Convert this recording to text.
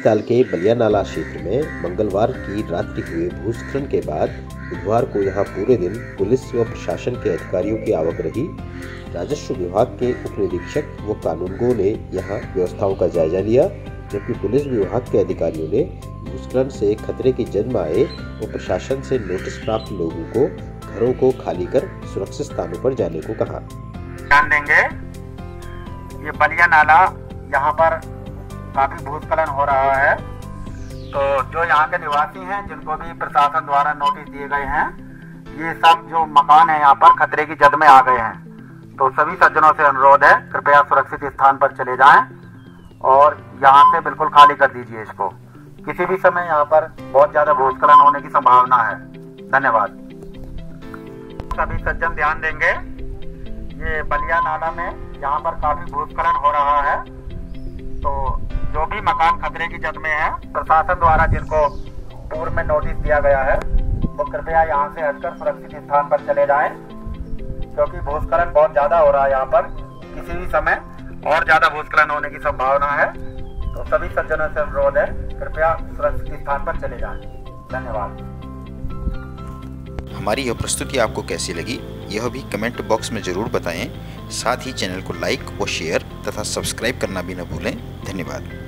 नैनीताल के बलिया नाला क्षेत्र में मंगलवार की रात्रि हुए भूस्खलन के बाद बुधवार को यहां पूरे दिन पुलिस व प्रशासन के अधिकारियों की आवक रही। राजस्व विभाग के उप निरीक्षक व कानूनगो ने यहां व्यवस्थाओं का जायजा लिया, जबकि पुलिस विभाग के अधिकारियों ने भूस्खलन से खतरे की जद में आए व प्रशासन से नोटिस प्राप्त लोगों को घरों को खाली कर सुरक्षित स्थानों पर जाने को कहा। ध्यान देंगे, ये बलिया नाला यहाँ पर काफी भूस्खलन हो रहा है, तो जो यहाँ के निवासी हैं जिनको भी प्रशासन द्वारा नोटिस दिए गए हैं, ये सब जो मकान है यहाँ पर खतरे की जद में आ गए हैं। तो सभी सज्जनों से अनुरोध है, कृपया सुरक्षित स्थान पर चले जाएं और यहाँ से बिल्कुल खाली कर दीजिए इसको। किसी भी समय यहाँ पर बहुत ज्यादा भूस्खलन होने की संभावना है। धन्यवाद। सभी सज्जन ध्यान देंगे, ये बलिया नाला में यहाँ पर काफी भूस्खलन हो रहा है, तो जो भी मकान खतरे की जद में है, प्रशासन द्वारा जिनको पूर्व में नोटिस दिया गया है, वो कृपया यहाँ से हटकर सुरक्षित स्थान पर चले जाएं, क्योंकि भूस्खलन बहुत ज्यादा हो रहा है यहाँ पर। किसी भी समय और ज्यादा भूस्खलन होने की संभावना है, तो सभी सज्जनों से अनुरोध है, कृपया सुरक्षित स्थान पर चले जाएं। धन्यवाद। हमारी यह प्रस्तुति आपको कैसी लगी, यह भी कमेंट बॉक्स में ज़रूर बताएं। साथ ही चैनल को लाइक व शेयर तथा सब्सक्राइब करना भी न भूलें। धन्यवाद।